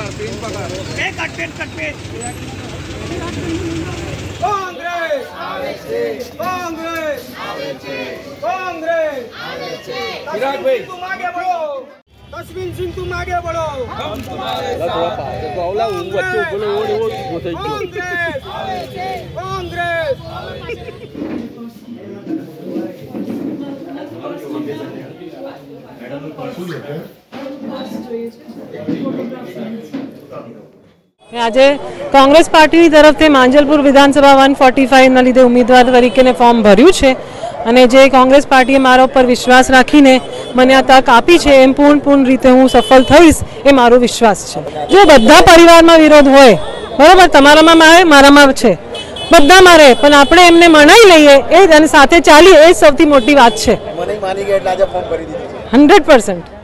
तस्वीन सिंह तुम आगे बढ़ो। આજે કોંગ્રેસ પાર્ટી તરફથી માંજલપુર વિધાનસભા 145 ના લીધે ઉમેદવાર તરીકે ફોર્મ ભર્યું છે અને જે કોંગ્રેસ પાર્ટીએ મારા ઉપર વિશ્વાસ રાખીને મને આ તક આપી છે એમ પૂર્ણ રીતે હું સફળ થઈશ એ મારો વિશ્વાસ છે। જો બધા પરિવારમાં વિરોધ હોય બરાબર, તમારામાં મારે મારામાં છે, બધા મારે, પણ આપણે એમને મનાઈ લઈએ એ અને સાથે ચાલીએ એ સૌથી મોટી વાત છે। 100%।